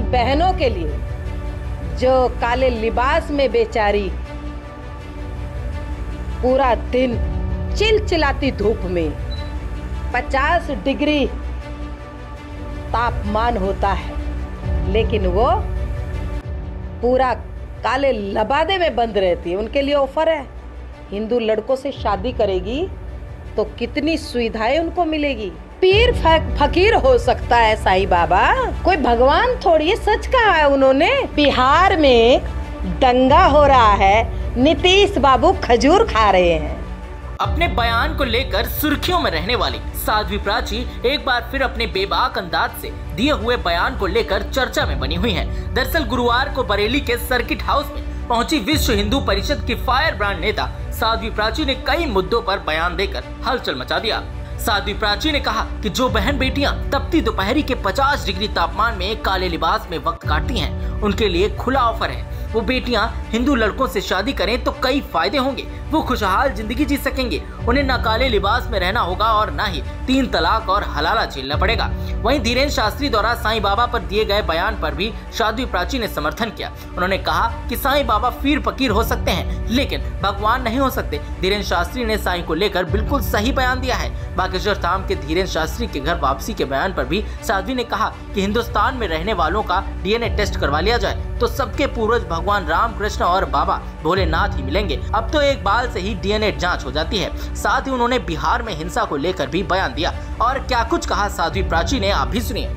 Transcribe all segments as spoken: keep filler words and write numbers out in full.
बहनों के लिए जो काले लिबास में बेचारी पूरा दिन चिलचिलाती धूप में पचास डिग्री तापमान होता है, लेकिन वो पूरा काले लबादे में बंद रहती है। उनके लिए ऑफर है, हिंदू लड़कों से शादी करेगी तो कितनी सुविधाएं उनको मिलेगी। पीर फकीर हो सकता है साईं बाबा, कोई भगवान थोड़ी है। सच कहा है उन्होंने। बिहार में दंगा हो रहा है, नीतीश बाबू खजूर खा रहे हैं। अपने बयान को लेकर सुर्खियों में रहने वाली साध्वी प्राची एक बार फिर अपने बेबाक अंदाज से दिए हुए बयान को लेकर चर्चा में बनी हुई हैं। दरअसल गुरुवार को बरेली के सर्किट हाउस में पहुंची विश्व हिंदू परिषद की फायर ब्रांड नेता साध्वी प्राची ने कई मुद्दों पर बयान देकर हलचल मचा दिया। साध्वी प्राची ने कहा कि जो बहन बेटियां तपती दोपहरी के पचास डिग्री तापमान में काले लिबास में वक्त काटती हैं, उनके लिए खुला ऑफर है। वो बेटियां हिंदू लड़कों से शादी करें तो कई फायदे होंगे, वो खुशहाल जिंदगी जी सकेंगे। उन्हें न काले लिबास में रहना होगा और न ही तीन तलाक और हलाला झेलना पड़ेगा। वहीं धीरेन्द्र शास्त्री द्वारा साईं बाबा पर दिए गए बयान पर भी साध्वी प्राची ने समर्थन किया। उन्होंने कहा कि साईं बाबा पीर फकीर हो सकते हैं, लेकिन भगवान नहीं हो सकते। धीरेन्द्र शास्त्री ने साईं को लेकर बिल्कुल सही बयान दिया है। बागेश्वर धाम के धीरेन्द्र शास्त्री के घर वापसी के बयान पर भी साध्वी ने कहा कि हिंदुस्तान में रहने वालों का डीएनए टेस्ट करवा लिया जाए तो सबके पूर्वज भगवान राम कृष्ण और बाबा भोलेनाथ ही मिलेंगे। अब तो एक बाल से ही डीएनए जांच हो जाती है। साथ ही उन्होंने बिहार में हिंसा को लेकर भी बयान दिया। और क्या कुछ कहा साध्वी प्राची ने, आप भी सुनिए।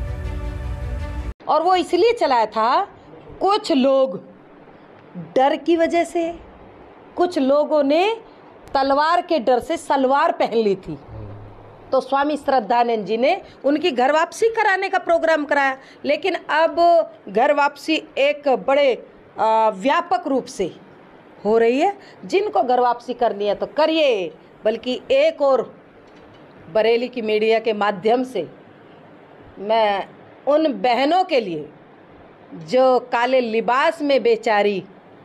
और वो इसलिए चलाया था, कुछ लोग डर की वजह से, कुछ लोगों ने तलवार के डर से सलवार पहन ली थी, तो स्वामी श्रद्धानंद जी ने उनकी घर वापसी कराने का प्रोग्राम कराया। लेकिन अब घर वापसी एक बड़े व्यापक रूप से हो रही है। जिनको घर वापसी करनी है तो करिए, बल्कि एक और बरेली की मीडिया के माध्यम से मैं उन बहनों के लिए जो काले लिबास में बेचारी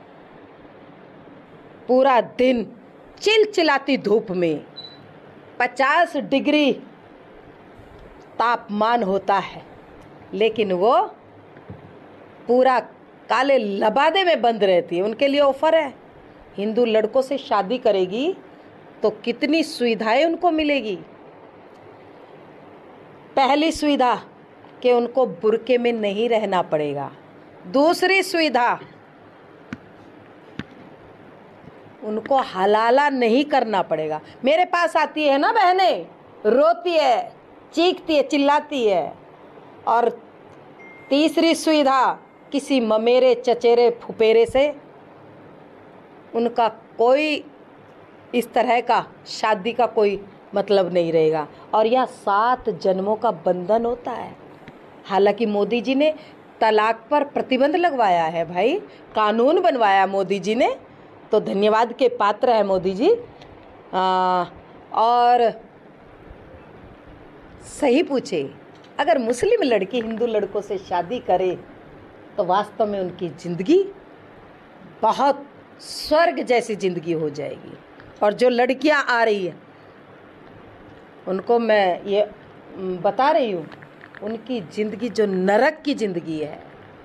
पूरा दिन चिलचिलाती धूप में पचास डिग्री तापमान होता है, लेकिन वो पूरा काले लबादे में बंद रहती है। उनके लिए ऑफर है, हिंदू लड़कों से शादी करेगी तो कितनी सुविधाएं उनको मिलेगी। पहली सुविधा कि उनको बुर्के में नहीं रहना पड़ेगा। दूसरी सुविधा, उनको हलाला नहीं करना पड़ेगा। मेरे पास आती है ना बहनें, रोती है, चीखती है, चिल्लाती है। और तीसरी सुविधा, किसी ममेरे चचेरे फुपेरे से उनका कोई इस तरह का शादी का कोई मतलब नहीं रहेगा। और यह सात जन्मों का बंधन होता है। हालांकि मोदी जी ने तलाक पर प्रतिबंध लगवाया है भाई, कानून बनवाया मोदी जी ने, तो धन्यवाद के पात्र है मोदी जी। आ, और सही पूछे, अगर मुस्लिम लड़की हिंदू लड़कों से शादी करे तो वास्तव में उनकी ज़िंदगी बहुत स्वर्ग जैसी ज़िंदगी हो जाएगी। और जो लड़कियां आ रही हैं उनको मैं ये बता रही हूँ, उनकी ज़िंदगी जो नरक की ज़िंदगी है,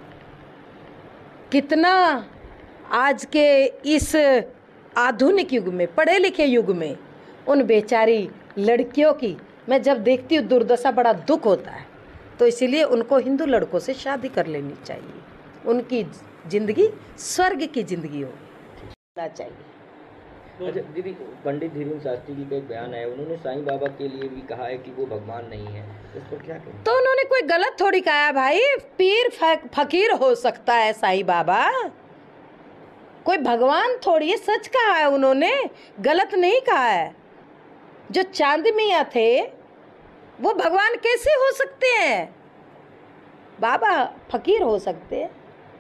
कितना आज के इस आधुनिक युग में, पढ़े लिखे युग में, उन बेचारी लड़कियों की मैं जब देखती हूँ दुर्दशा, बड़ा दुख होता है। तो इसीलिए उनको हिंदू लड़कों से शादी कर लेनी चाहिए, उनकी ज़िंदगी स्वर्ग की ज़िंदगी होना चाहिए। अच्छा दीदी, पंडित धीरेन्द्र शास्त्री जी का एक बयान है, उन्होंने साईं बाबा के लिए भी कहा है कि वो भगवान नहीं है, इस पर क्या कहें? तो उन्होंने कोई गलत थोड़ी कहा है भाई। पीर फकीर हो सकता है साईं बाबा, कोई भगवान थोड़ी है। सच कहा है उन्होंने, गलत नहीं कहा है। जो चांद मियाँ थे वो भगवान कैसे हो सकते हैं? बाबा फकीर हो सकते हैं।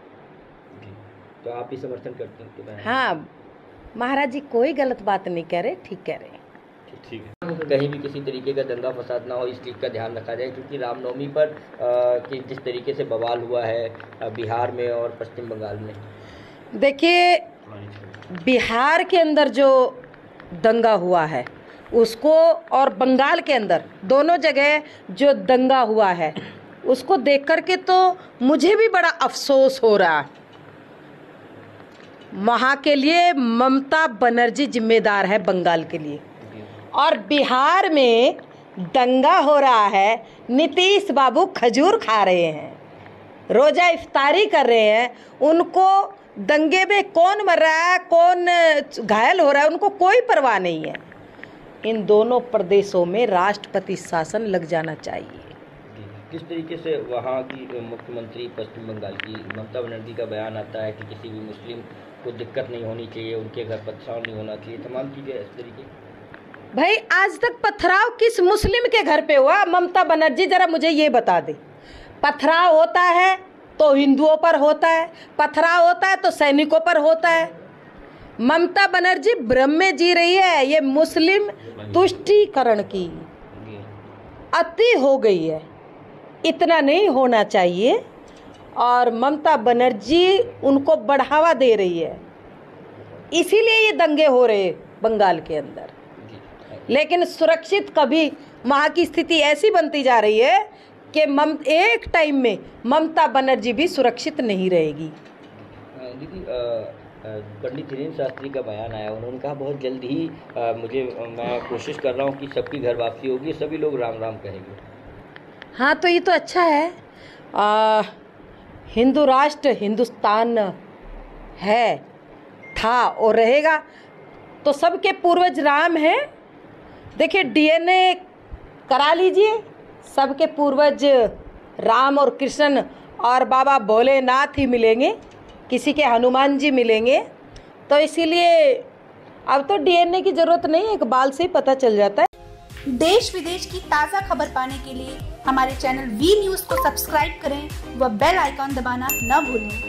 तो आप भी समर्थन करते हैं तो? हाँ महाराज जी, कोई गलत बात नहीं कह रहे, ठीक कह रहे हैं। ठीक है, कहीं भी किसी तरीके का दंगा फसाद ना हो, इस चीज़ का ध्यान रखा जाए, क्योंकि रामनवमी पर आ, कि जिस तरीके से बवाल हुआ है बिहार में और पश्चिम बंगाल में। देखिए, बिहार के अंदर जो दंगा हुआ है उसको, और बंगाल के अंदर, दोनों जगह जो दंगा हुआ है उसको देख करके तो मुझे भी बड़ा अफसोस हो रहा है। वहाँ के लिए ममता बनर्जी जिम्मेदार है, बंगाल के लिए। और बिहार में दंगा हो रहा है, नीतीश बाबू खजूर खा रहे हैं, रोजा इफ्तारी कर रहे हैं। उनको दंगे में कौन मर रहा है, कौन घायल हो रहा है, उनको कोई परवाह नहीं है। इन दोनों प्रदेशों में राष्ट्रपति शासन लग जाना चाहिए। किस तरीके से वहाँ की मुख्यमंत्री पश्चिम बंगाल की ममता बनर्जी का बयान आता है कि किसी भी मुस्लिम को दिक्कत नहीं होनी चाहिए, उनके घर पथराव नहीं होना चाहिए, तमाम चीज़ें इस तरीके। भाई आज तक पथराव किस मुस्लिम के घर पे हुआ? ममता बनर्जी जरा मुझे ये बता दे। पथराव होता है तो हिंदुओं पर होता है, पथराव होता है तो सैनिकों पर होता है। ममता बनर्जी भ्रम में जी रही है। ये मुस्लिम तुष्टीकरण की अति हो गई है, इतना नहीं होना चाहिए। और ममता बनर्जी उनको बढ़ावा दे रही है, इसीलिए ये दंगे हो रहे बंगाल के अंदर। लेकिन सुरक्षित कभी वहाँ की स्थिति ऐसी बनती जा रही है कि मम एक टाइम में ममता बनर्जी भी सुरक्षित नहीं रहेगी। दीदी, पंडित धीरेन्द्र शास्त्री का बयान आया, उन्होंने कहा बहुत जल्द ही आ, मुझे मैं कोशिश कर रहा हूँ कि सबकी घर वापसी होगी, सभी लोग राम राम कहेंगे। हाँ, तो ये तो अच्छा है। आ, हिंदू राष्ट्र हिंदुस्तान है, था और रहेगा, तो सबके पूर्वज राम हैं। देखिए डीएनए करा लीजिए, सबके पूर्वज राम और कृष्ण और बाबा भोलेनाथ ही मिलेंगे, किसी के हनुमान जी मिलेंगे। तो इसीलिए अब तो डीएनए की ज़रूरत नहीं है, एक बाल से ही पता चल जाता है। देश विदेश की ताज़ा खबर पाने के लिए हमारे चैनल वी न्यूज़ को सब्सक्राइब करें व बेल आइकॉन दबाना न भूलें।